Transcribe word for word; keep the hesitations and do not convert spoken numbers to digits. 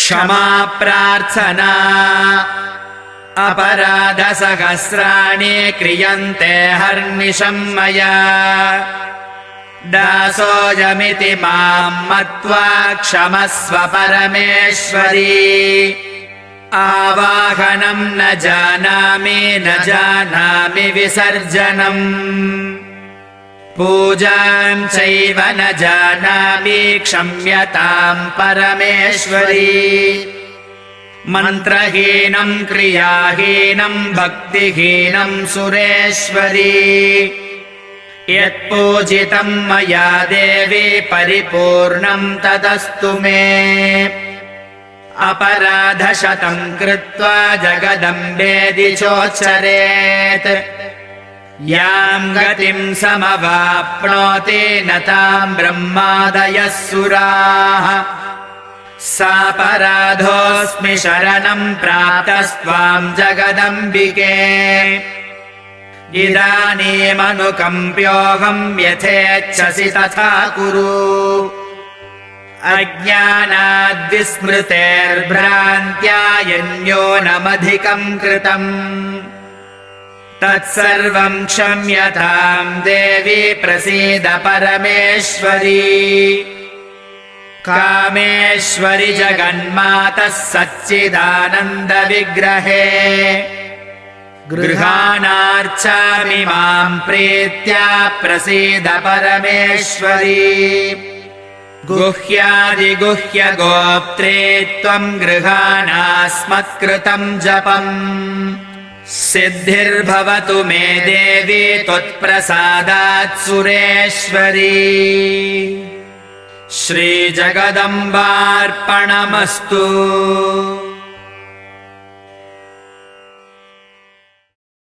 क्षमा प्रार्थना अपराधसहस्राणि क्रियन्ते हर्निशम् मया दासोऽयमिति माम् मत्वा क्षमस्व परमेश्वरी आवाहनम् न जानामि न जानामि विसर्जनम् पूजाम् चैव न जानामि क्षम्यताम् परमेश्वरी मन्त्रहीनम् क्रियाहीनम् भक्तिहीनम् सुरेश्वरी यत्पूजितम् मया देवी परिपूर्णम् तदस्तु मे अपराधशतम् कृत्वा जगदम्बेदि चोच्चरेत् याम् गतिम् समवाप्नोति न ताम् ब्रह्मादयः सुराः सापराधोऽस्मि शरणम् प्राप्तस्त्वाम् जगदम्बिके इदानीमनुकम्प्योऽहम् यथेच्छसि तथा कुरु अज्ञानाद्विस्मृतेर्भ्रान्त्या यन्योनमधिकम् कृतम् तत्सर्वम् क्षम्यताम् देवी प्रसीद परमेश्वरी कामेश्वरि जगन्मातः सच्चिदानन्दविग्रहे गृहाणार्चामि माम् प्रीत्या प्रसीद परमेश्वरी गुह्यादिगुह्यगोप्त्रे त्वम् गृहाणास्मत्कृतम् जपम् सिद्धिर्भवतु मे देवी त्वत्प्रसादात् सुरेश्वरी श्रीजगदम्बार्पणमस्तु।